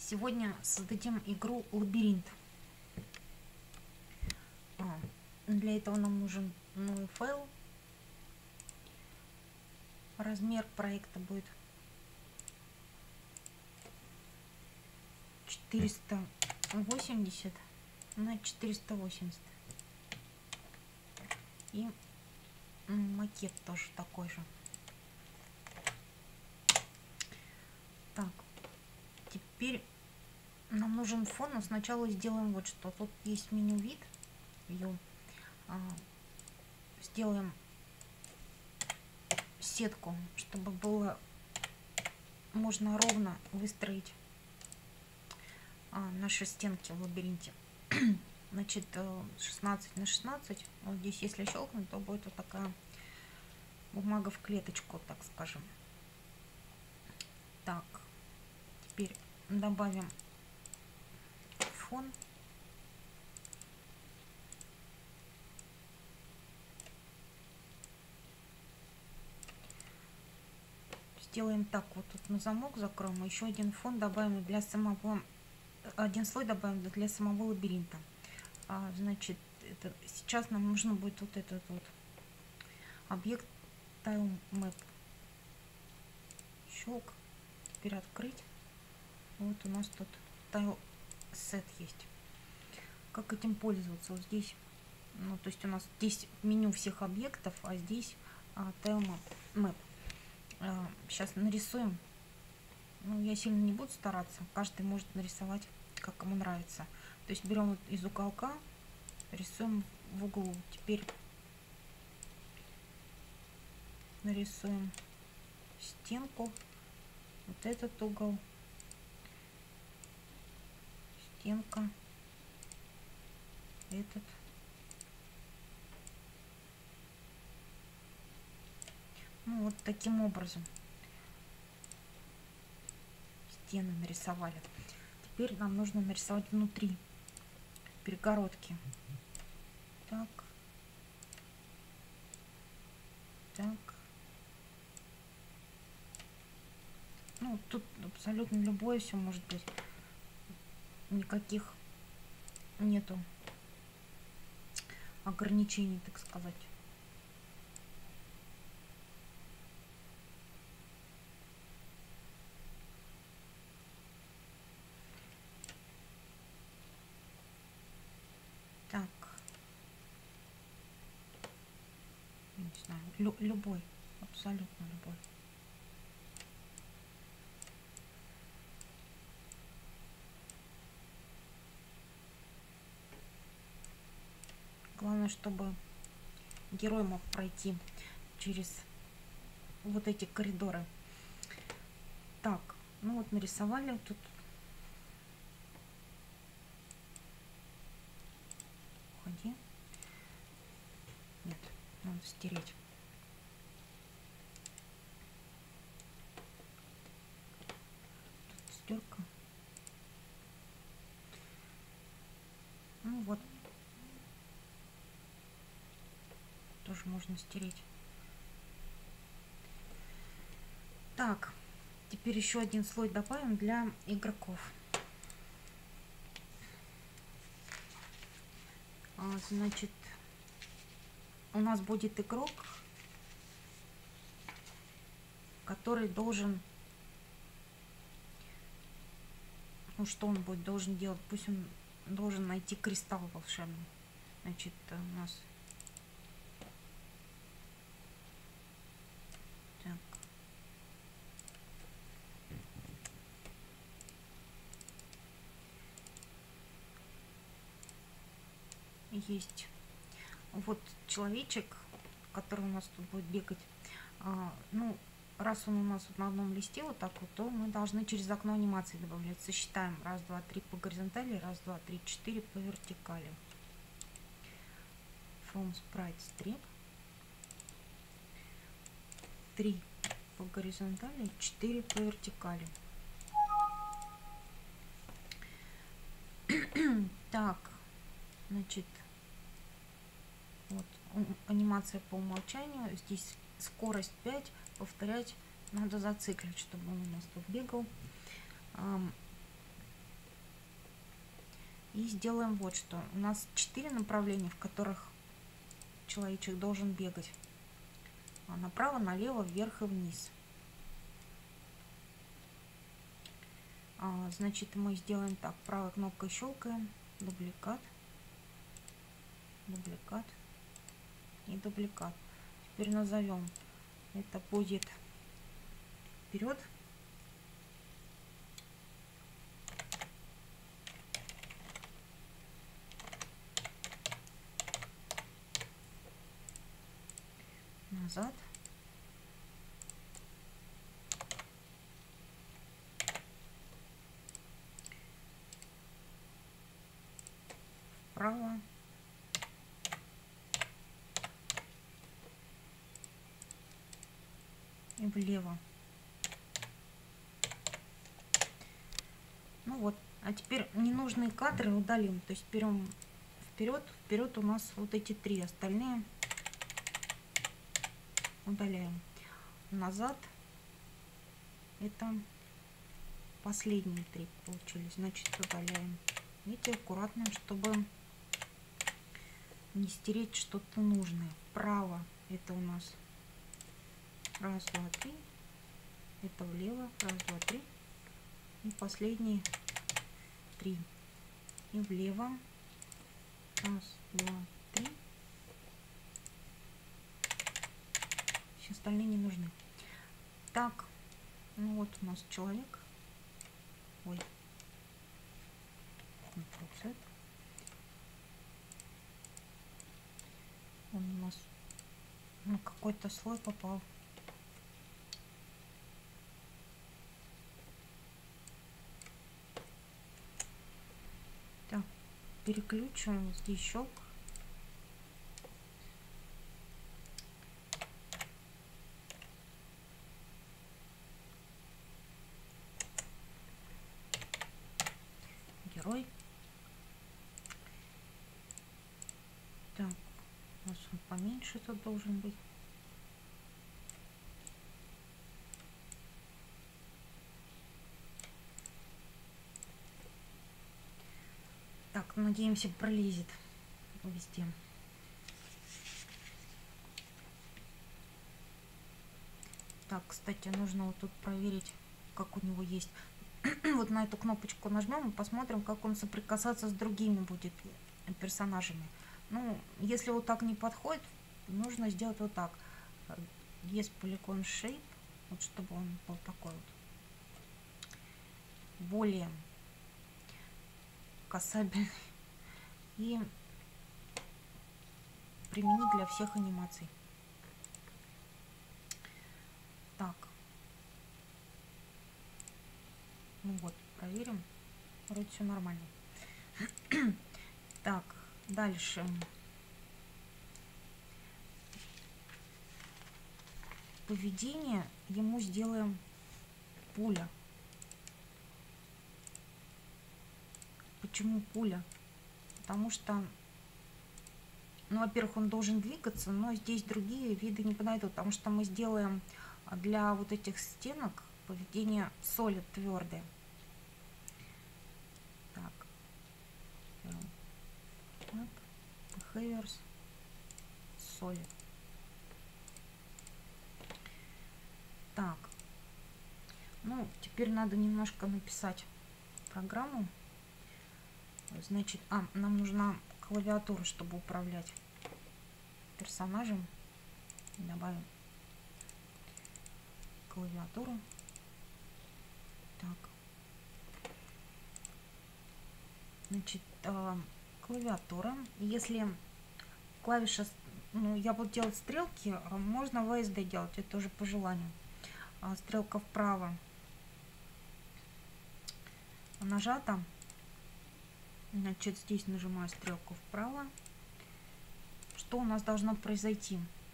Сегодня создадим игру «Лабиринт». Для этого нам нужен новый файл. Размер проекта будет 480 на 480. И макет тоже такой же. Так, теперь нам нужен фон, но сначала сделаем вот что. Тут есть меню вид. Сделаем сетку, чтобы было можно ровно выстроить наши стенки в лабиринте. Значит, 16 на 16. Вот здесь, если щелкнуть, то будет вот такая бумага в клеточку, так скажем. Так, теперь добавим фон. Сделаем так, вот тут на замок закроем, еще один фон добавим для самого, один слой добавим для самого лабиринта. Значит, сейчас нам нужно будет вот этот вот объект Tile Map. Щелк. Теперь открыть. Вот у нас тут Tile Set есть. Как этим пользоваться? Вот здесь, ну, то есть у нас здесь меню всех объектов, а здесь Tile Map. Сейчас нарисуем. Ну, я сильно не буду стараться. Каждый может нарисовать, как ему нравится. То есть берем вот из уголка, рисуем в углу. Теперь нарисуем стенку. Вот этот угол. Стенка. Этот. Ну, вот таким образом стены нарисовали. Теперь нам нужно нарисовать внутри перегородки. Так. Так. Ну, тут абсолютно любое все может быть. Никаких нету ограничений, так сказать. Так. Не знаю, любой, абсолютно любой. Главное, чтобы герой мог пройти через вот эти коридоры. Так, ну вот нарисовали тут. Уходи. Нет, надо стереть. Тут стерка. Ну вот. Тоже можно стереть. Так, теперь еще один слой добавим для игроков. Значит, у нас будет игрок, который должен, ну что он будет должен делать? Пусть он должен найти кристалл волшебный. Значит, у нас так. Есть вот человечек, который у нас тут будет бегать. Ну, раз он у нас вот на одном листе вот так вот, то мы должны через окно анимации добавлять. Сосчитаем. Раз, два, три по горизонтали, раз, два, три, 4 по вертикали. From sprites 3. 3 по горизонтали, 4 по вертикали. Так, значит, вот анимация по умолчанию. Здесь скорость 5. Повторять надо зациклить, чтобы он у нас тут бегал. И сделаем вот что. У нас 4 направления, в которых человечек должен бегать. Направо, налево, вверх и вниз. Значит, мы сделаем так. Правой кнопкой щелкаем. Дубликат. Дубликат. И дубликат. Теперь назовем. Это будет вперед. Назад. Вправо. И влево. Ну вот. А теперь ненужные кадры удалим. То есть берем вперед. Вперед у нас вот эти 3. Остальные удаляем. Назад. Это последние 3 получились. Значит, удаляем. Видите, аккуратно, чтобы не стереть что-то нужное. Вправо это у нас 1, 2, 3. Это влево 1, 2, 3. И последние 3. И влево 1, 2, 3. Все остальные не нужны. Так, ну вот у нас человек. Ой. Ctrl-Z. Он у нас на какой-то слой попал. Так, переключим здесь щелк. Герой. Так, у нас он поменьше тут должен быть. Так, надеемся, пролезет везде. Так, кстати, нужно вот тут проверить, как у него есть. Вот на эту кнопочку нажмем и посмотрим, как он соприкасаться с другими будет персонажами. Ну, если вот так не подходит, нужно сделать вот так. Есть Polygon Shape, вот чтобы он был такой вот. Более касабельный. И применить для всех анимаций. Так. Ну вот, проверим. Вроде все нормально. Так, дальше. Поведение ему сделаем пуля. Почему пуля? Потому что, ну, во-первых, он должен двигаться, но здесь другие виды не подойдут, потому что мы сделаем для вот этих стенок поведение solid твердое. Так. Так. Behaviors solid. Так. Ну, теперь надо немножко написать программу. Значит, нам нужна клавиатура, чтобы управлять персонажем. Добавим клавиатуру. Так. Значит, клавиатура. Если клавиша, ну, я буду делать стрелки, можно VSD делать, это уже по желанию. Стрелка вправо нажата. Значит, здесь нажимаю стрелку вправо. Что у нас должно произойти?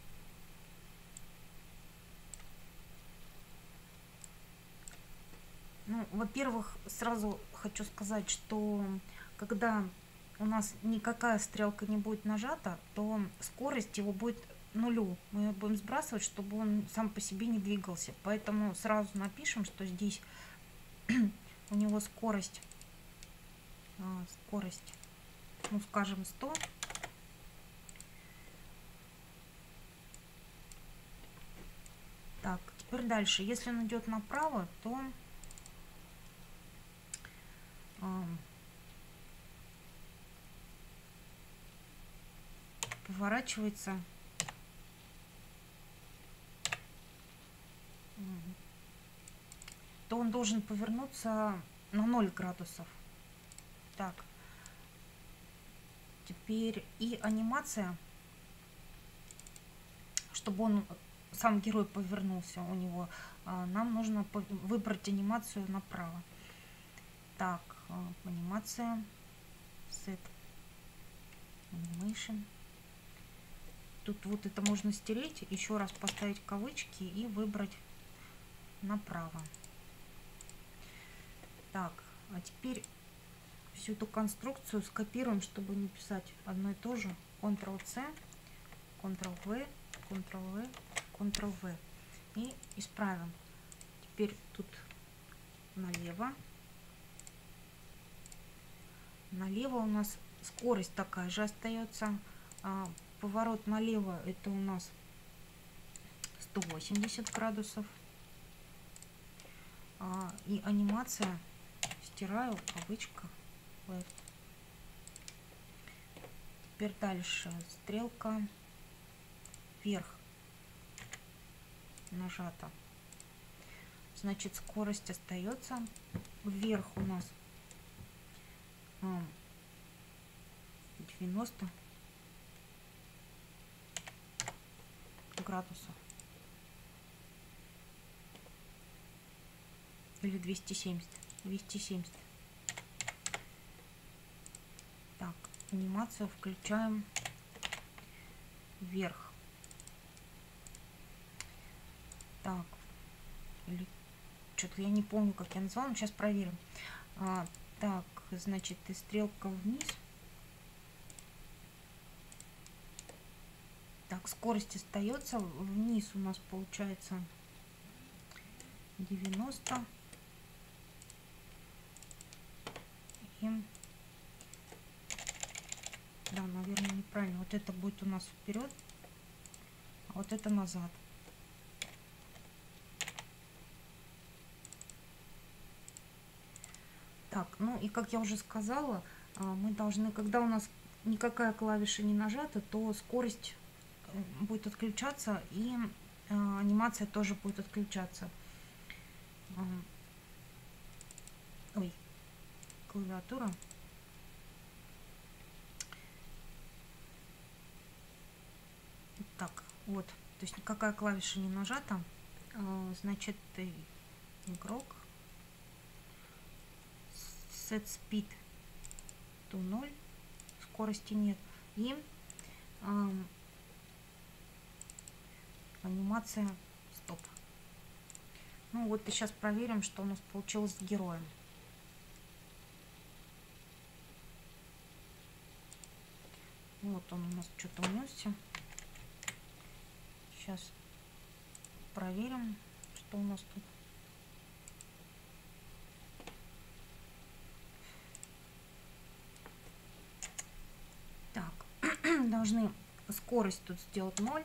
Ну, во-первых, сразу хочу сказать, что когда у нас никакая стрелка не будет нажата, то скорость его будет нулю. Мы ее будем сбрасывать, чтобы он сам по себе не двигался. Поэтому сразу напишем, что здесь у него скорость скорость, ну скажем 100. Так, теперь дальше. Если он идет направо, то поворачивается то он должен повернуться на 0 градусов. Так, теперь и анимация, чтобы он, сам герой, повернулся у него, нам нужно выбрать анимацию направо. Так, анимация, set animation. Тут вот это можно стереть, еще раз поставить кавычки и выбрать направо. Так, а теперь всю эту конструкцию скопируем, чтобы не писать одно и то же. Ctrl-C, Ctrl-V, Ctrl-V, Ctrl-V. И исправим. Теперь тут налево. Налево у нас скорость такая же остается. Поворот налево — это у нас 180 градусов. И анимация, стираю, кавычка, left. Теперь дальше стрелка вверх нажата. Значит, скорость остается. Вверх у нас 90 градусов. Или 270. 270. Так, анимацию включаем вверх. Так, или что-то я не помню, как я назвала, но сейчас проверим. Так, значит, и стрелка вниз. Так, скорость остается. Вниз у нас получается 90. И... Да, наверное, неправильно. Вот это будет у нас вперед, а вот это назад. Так, ну и как я уже сказала, мы должны, когда у нас никакая клавиша не нажата, то скорость будет отключаться, и анимация тоже будет отключаться. Ой, клавиатура. Так, вот, то есть никакая клавиша не нажата, значит, игрок set speed to 0, скорости нет, и анимация стоп. Ну вот и сейчас проверим, что у нас получилось с героем. Вот он у нас что-то унесся. Сейчас проверим, что у нас тут. Так, должны скорость тут сделать 0.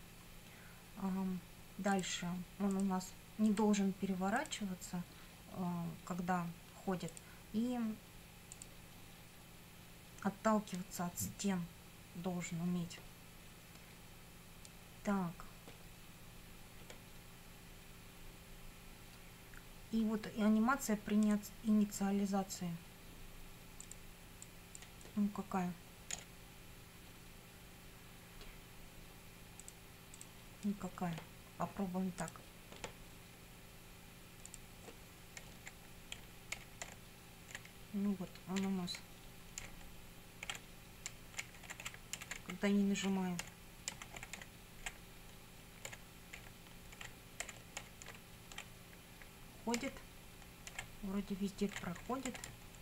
Дальше он у нас не должен переворачиваться, когда ходит, и отталкиваться от стен должен уметь. Так. И вот и анимация при инициализации. Ну, какая? Никакая. Попробуем так. Ну вот, он у нас. Когда не нажимаем. Ходит. Вроде везде проходит.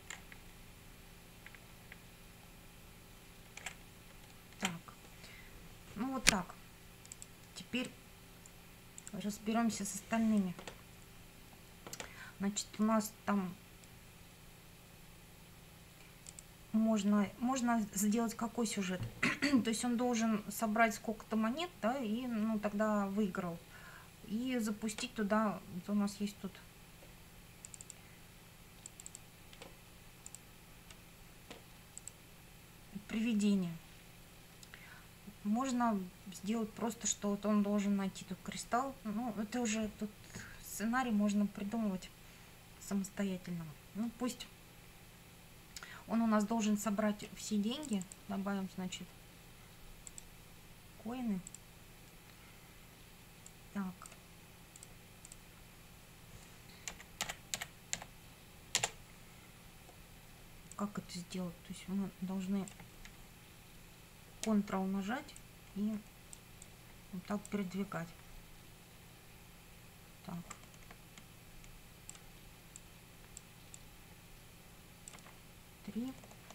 Так. Ну вот так. Теперь разберемся с остальными. Значит, у нас там можно сделать какой сюжет. То есть он должен собрать сколько-то монет, да, и ну тогда выиграл. И запустить туда, вот у нас есть тут привидение. Можно сделать просто, что вот он должен найти тут кристалл. Ну, это уже тут сценарий можно придумывать самостоятельно. Ну, пусть он у нас должен собрать все деньги. Добавим, значит, коины. Так. Как это сделать? То есть мы должны Ctrl нажать и вот так передвигать. Так. Три.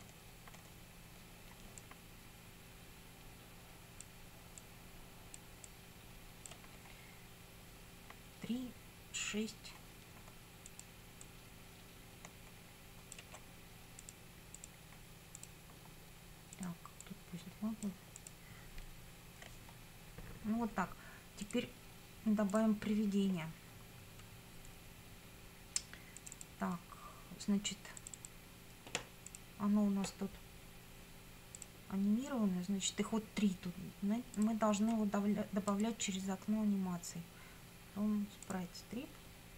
Три, 6. Так, тут пусть 2 будет. Ну вот так. Теперь добавим привидение. Так, значит, оно у нас тут анимированное, значит, их вот 3 тут. Мы должны его добавлять через окно анимации. Sprite Strip.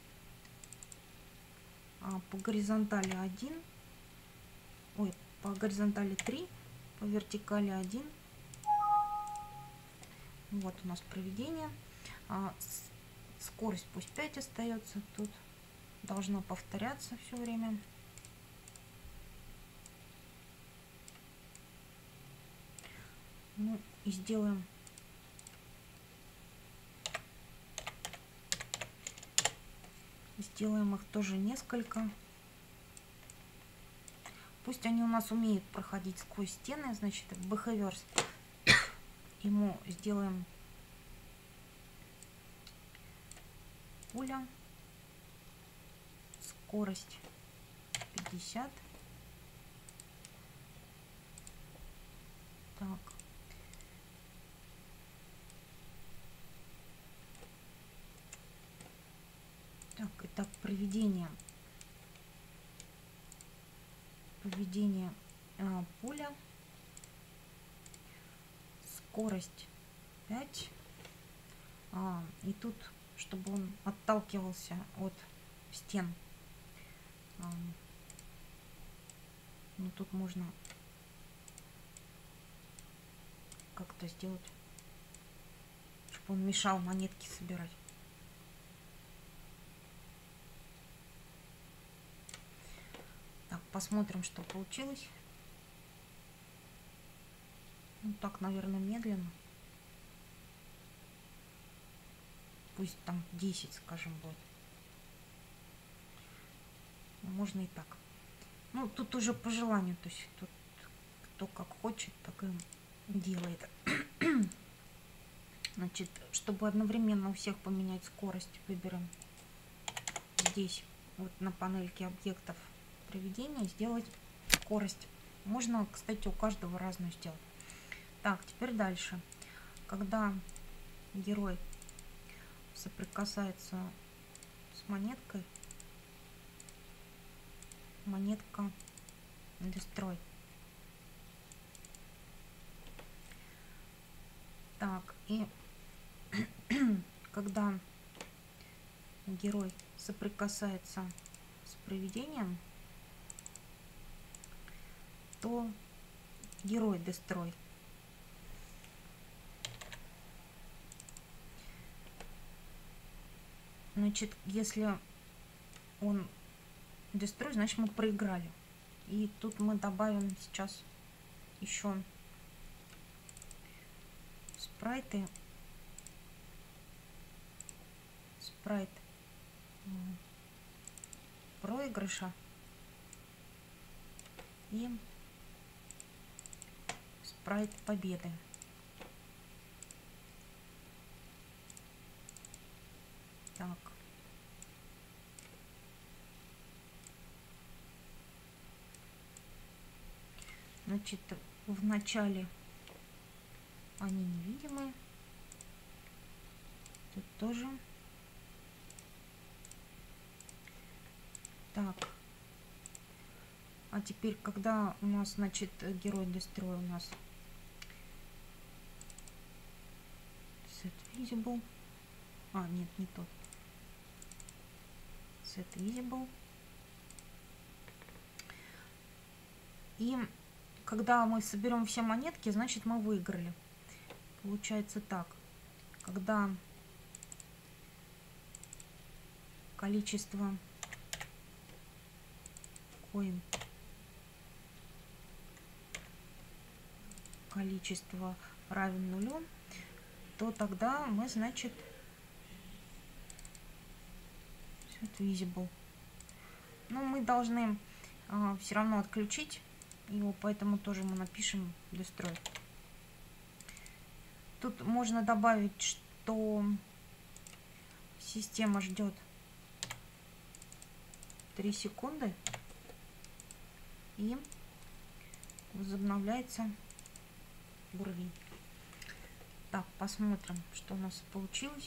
По горизонтали 1. Ой, по горизонтали 3, по вертикали 1. Вот у нас проведение. Скорость пусть 5 остается. Тут должно повторяться все время. Ну и сделаем их тоже несколько. Пусть они у нас умеют проходить сквозь стены. Значит, behaviors ему сделаем пуля, скорость 50. Так. Так, итак, проведение пуля, скорость 5. И тут, чтобы он отталкивался от стен, ну тут можно как-то сделать, чтобы он мешал монетки собирать. Так, посмотрим, что получилось. Ну так, наверное, медленно. Пусть там 10, скажем, будет. Можно и так. Ну, тут уже по желанию. То есть тут кто как хочет, так и делает. Значит, чтобы одновременно у всех поменять скорость, выберем здесь, вот на панельке объектов приведения, сделать скорость. Можно, кстати, у каждого разную сделать. Так, теперь дальше. Когда герой соприкасается с монеткой, монетка Destroy. Так, и когда герой соприкасается с привидением, то герой Destroy. Значит, если он Destroy, значит мы проиграли. И тут мы добавим сейчас еще спрайты. Спрайт проигрыша и спрайт победы. Так. Значит, в начале они невидимые. Тут тоже. Так. А теперь, когда у нас, значит, герой Destroy у нас set visible. А, нет, не тот. Set visible. И когда мы соберем все монетки, значит, мы выиграли. Получается так. Когда количество coin, количество равен нулю, то тогда мы, значит, set visible. Но мы должны все равно отключить его, поэтому тоже мы напишем destroy. Тут можно добавить, что система ждет 3 секунды и возобновляется уровень. Так, посмотрим, что у нас получилось.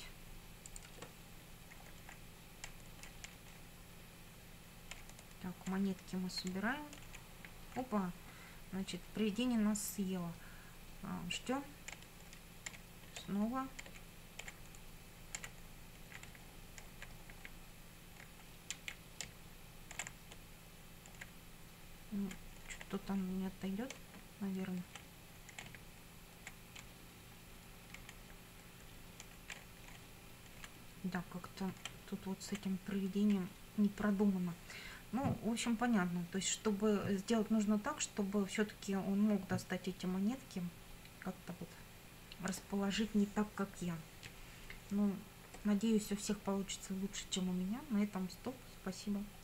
Так, монетки мы собираем. Опа, значит, привидение нас съело. Ждем. Снова. Что там не отойдет, наверное. Да, как-то тут вот с этим проведением не продумано. Ну, в общем, понятно. То есть, чтобы сделать, нужно так, чтобы все-таки он мог достать эти монетки, как-то вот расположить не так, как я. Ну, надеюсь, у всех получится лучше, чем у меня. На этом стоп. Спасибо.